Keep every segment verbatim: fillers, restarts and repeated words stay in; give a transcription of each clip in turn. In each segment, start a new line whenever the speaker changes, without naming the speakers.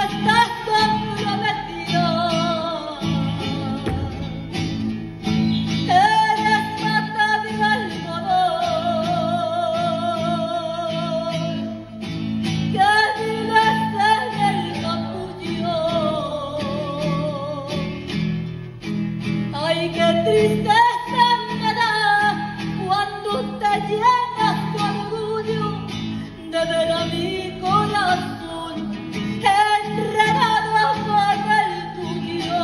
estás comprometido. Eres pata de algodón que vives en el capullo. Ay, qué tristeza me da cuando te llenas tu orgullo de ver a mi corazón enredado con el tuyo.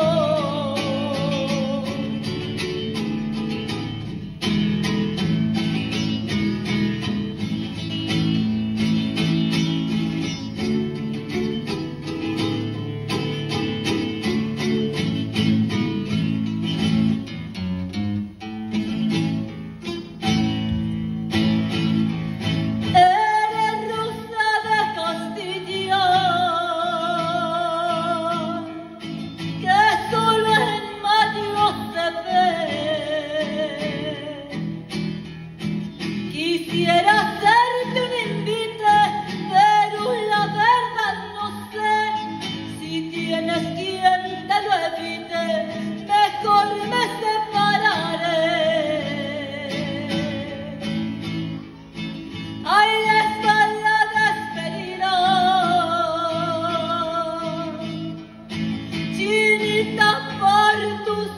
Quisiera hacerte un invite, pero la verdad no sé si tienes quien te lo evite, mejor me separaré. Ay, esta es la despedida, chinita, por tus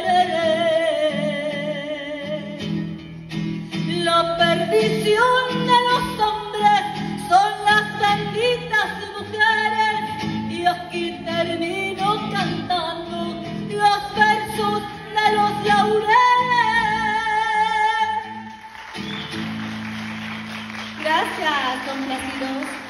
quereres. La perdición de los hombres son las benditas mujeres, y aquí termino cantando los versos de los laureles.
Gracias, complacidos.